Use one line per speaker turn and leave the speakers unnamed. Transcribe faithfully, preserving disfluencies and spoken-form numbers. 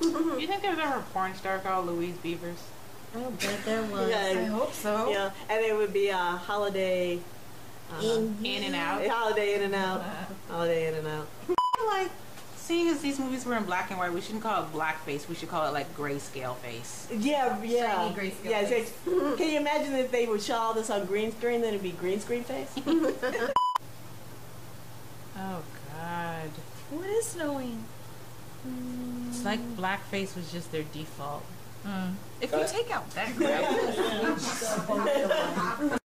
You think there was ever a porn star called Louise Beavers?
I bet there was.
Yeah,
I hope so.
Yeah, and it would be a uh, holiday. Uh,
in, in and out.
Holiday in and out. Holiday in and out.
Like, seeing as these movies were in black and white, we shouldn't call it blackface. We should call it like grayscale face.
Yeah, yeah.
Shiny grayscale
yeah,
face.
Can you imagine if they would show all this on green screen? Then it'd be green screen face.
Oh God.
What is snowing?
It's like blackface was just their default.
Mm. If you take out that graphic.